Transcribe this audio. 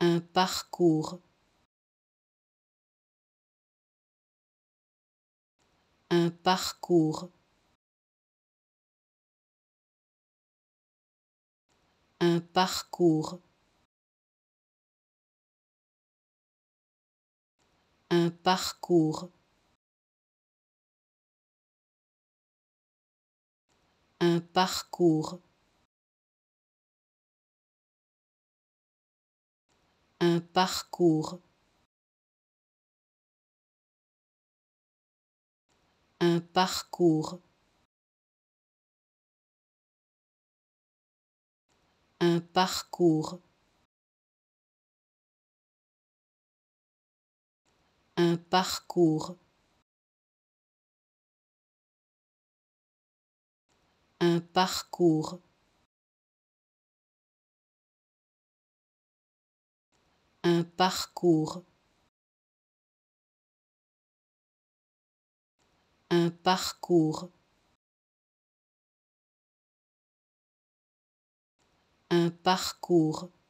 un parcours, un parcours, un parcours, un parcours, un parcours, un parcours, un parcours, un parcours, un parcours, un parcours, un parcours, un parcours, un parcours.